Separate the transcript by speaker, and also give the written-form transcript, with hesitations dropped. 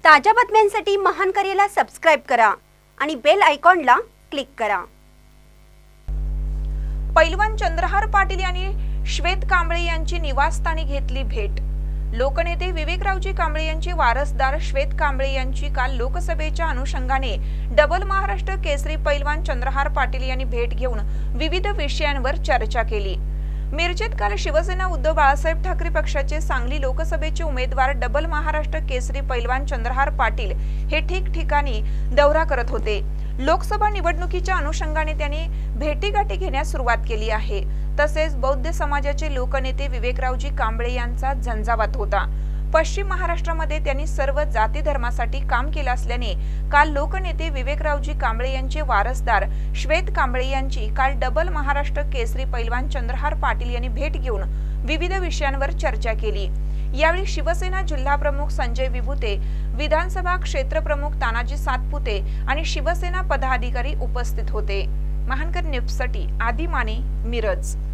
Speaker 1: ताज्या बातम्यांसाठी महान करेला सबस्क्राइब करा आणि बेल आयकॉनला क्लिक करा।
Speaker 2: पैलवान चंद्रहार पाटील यांनी श्वेत कांबळे यांची निवासस्थानी घेतली भेट। लोकनेते विवेकरावजी कांबळे यांचे वारसदार श्वेत कांबळे यांची काल लोकसभेच्या अनुषंगाने डबल महाराष्ट्र केसरी पैलवान चंद्रहार पाटील यांनी भेट घेऊन विविध विषयांवर चर्चा केली। मिरजेत काल शिवसेना उद्धव बाळासाहेब ठाकरे पक्षाचे सांगली लोकसभेचे उमेदवार डबल महाराष्ट्र केसरी पैलवान चंद्रहार पाटील हे ठिकठिकाणी दौरा करत होते। लोकसभा निवडणुकीच्या अनुषंगाने त्यांनी भेटीगाठी घेण्यास सुरुवात केली आहे। तसेच बौद्ध समाजाचे लोकनेते विवेकरावजी कांबळे यांचा झंझावात होता। पश्चिम महाराष्ट्रामध्ये त्यांनी सर्व जाती धर्मासाठी काम केले असल्याने काल लोकनेते विवेकरावजी कांबळे यांचे वारसदार श्वेत कांबळे यांची काल डबल महाराष्ट्र केसरी पैलवान चंद्रहार पाटील यांनी भेट घेऊन विविध विषयांवर चर्चा केली। यावेळी शिवसेना जिल्हा प्रमुख संजय विभुते, विधानसभा क्षेत्र प्रमुख तानाजी सातपुते आणि शिवसेना पदाधिकारी उपस्थित होते। महानकर न्यूजसाठी आदी माने, मिरज।